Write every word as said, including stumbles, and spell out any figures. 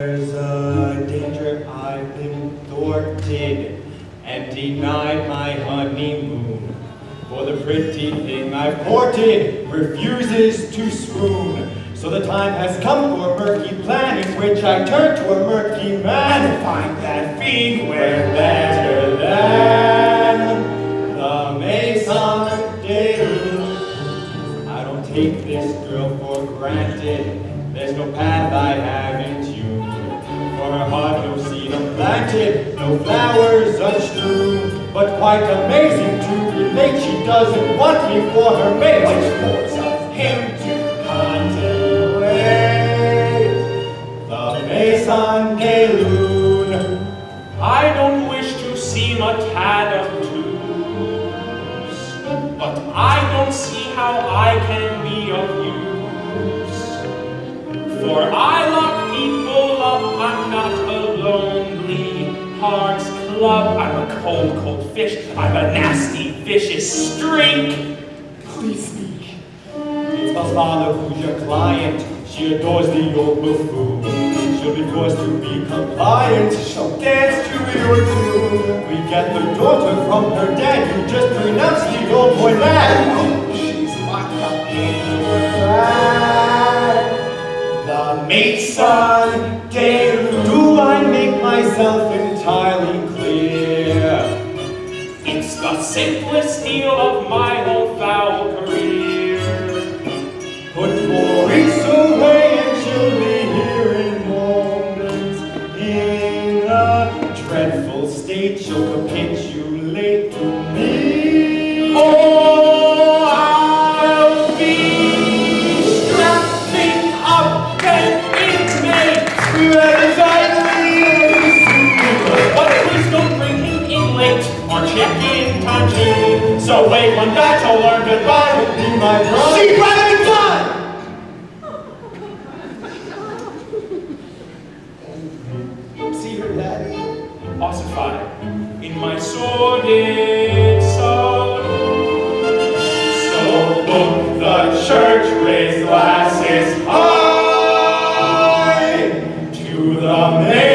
There's a danger I've been thwarted and denied my honeymoon. For the pretty thing I've courted refuses to swoon. So the time has come for a murky plan in which I turn to a murky man and find that fiend we're better than the Maison de Lune. I don't take this girl for granted. There's no path I haven't tuned. For her heart no seed unplanted, no flowers unstrewn. But quite amazing to relate, she doesn't want me for her mate. Which forces him to contemplate the Maison de Lune. I don't wish to seem a tad obtuse, but I don't see how I can be of use. For I lock people up, I'm not a lonely heart's club. I'm a cold, cold fish, I'm a nasty, vicious streak. Please speak. It's my father who's your client. She adores the old buffoon. She'll be forced to be compliant. She'll dance to your tune. We get the daughter from her dad. You just pronounced the old boy mad. Oh, she's my The Maison de Lune. Do I make myself entirely clear? It's the simplest deal of my whole foul career. Put four weeks away and she'll be here in moments. In a dreadful state, she'll capitulate to me. Oh, I'll be strapping up an inmate. But please don't bring him in late or check in time too. So wait one night to learn goodbye would be my bride. She rather done! See her, Daddy? Ossified in my sordid soul. So book the church, raise glasses high to the Maison.